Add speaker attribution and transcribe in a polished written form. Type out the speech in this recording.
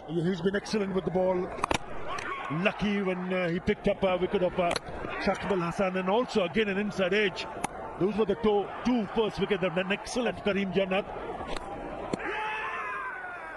Speaker 1: He's been excellent with the ball. Lucky when he picked up a wicket of Shakib Al Hasan, and also again an inside edge. Those were the two first wickets. An excellent Karim Jannat.